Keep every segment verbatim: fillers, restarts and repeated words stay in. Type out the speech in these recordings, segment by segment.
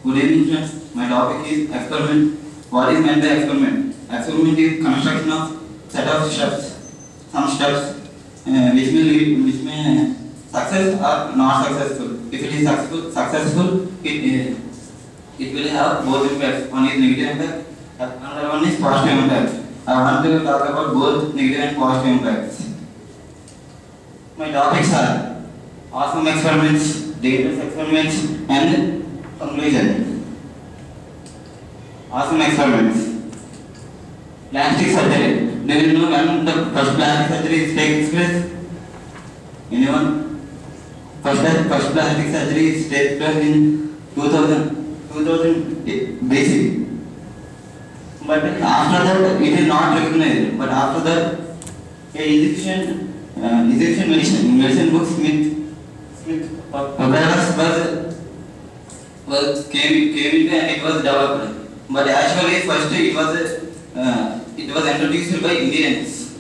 Good evening friends, my topic is experiment. What is meant by experiment? Experiment is construction of set of steps, some steps uh, which may lead, which may success or not successful. If it is successful, successful it, uh, it will have both impacts. One is negative impact, another one is positive impact. I want to talk about both negative and positive impacts. My topics are awesome experiments, dangerous experiments, and conclusion. Awesome experiments. Plastic surgery. Do you know when the first plastic surgery takes place? Anyone? First, first plastic surgery takes place in two thousand, two thousand B C. But after that, it is not recognized. But after that, a Egyptian, uh, Egyptian medicine, medicine book Smith, Smith, papyrus was was came came into and it was developed. But actually, first it was uh, it was introduced by Indians.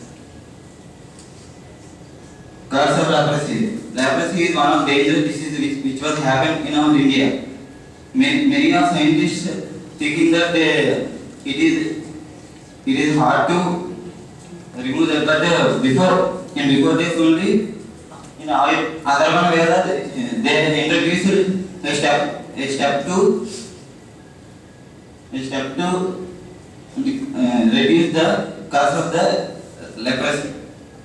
Curse of leprosy. Leprosy is one of dangerous diseases which, which was happened in our India. Many, many of scientists thinking that they, it is it is hard to remove that, but uh, before and before this only, in other one way that they introduced a step a step to a step to uh, reduce the cause of the leprosy.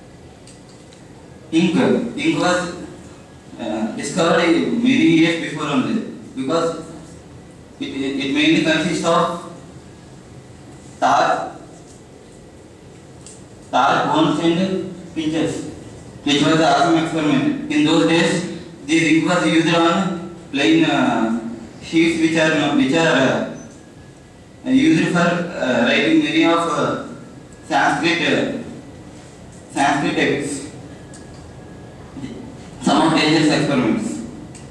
Ink ink was uh, discovered many years before only, because it, it mainly consists of tar, tar, bones and pinches, which was the awesome experiment. In those days, this ink was used on plain uh, sheets which are which are uh, used for uh, writing many of uh, Sanskrit uh, Sanskrit texts. Some of dangerous experiments.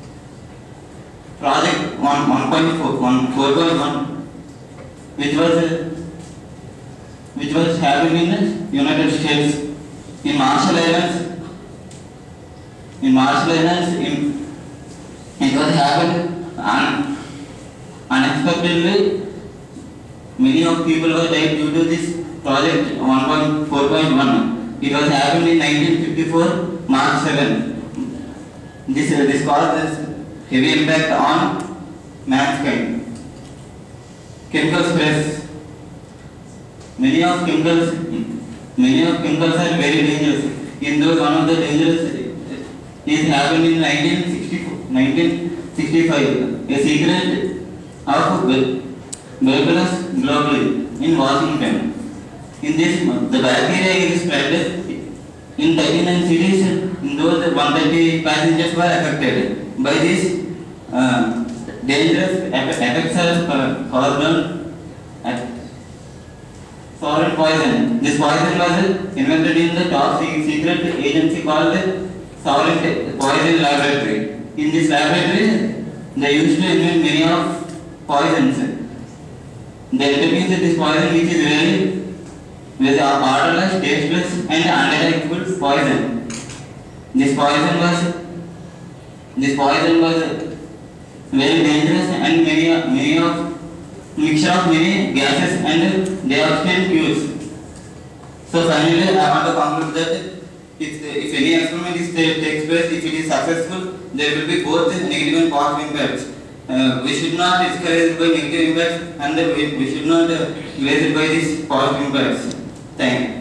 Project one one point four one four point one, which was uh, which was happening in the United States, in Marshall Islands. In Marshall Islands, in, it was happened un, unexpectedly. Many of people were died due to this project one point four point one. It was happened in nineteen fifty-four, March seventh. This uh, this caused heavy impact on mankind. Chemical sprays. Many of chemicals, many of chemicals are very dangerous. In those, one of the dangerous is happened in nineteen sixty-five. A secret of tuberculosis globally in Washington. In this, the bacteria is spread in thirty-nine cities. In those, one hundred thirty passengers were affected. By this, uh, dangerous effects are caused at foreign poison. This poison was invented in the top secret agency called the Solent Poison Laboratory. In this laboratory, they used to invent many of poisons. They introduced this poison which is very with odorless, tasteless and undetectable poison. This poison was this poison was very dangerous, and many many of mixture of many gases, and they have still cures. So finally, I want to conclude that if, if any experiment is takes place, if it is successful, there will be both negative and positive impacts. Uh, we should not discourage by negative impacts, and we, we should not uh, raise it by these positive impacts. Thank you.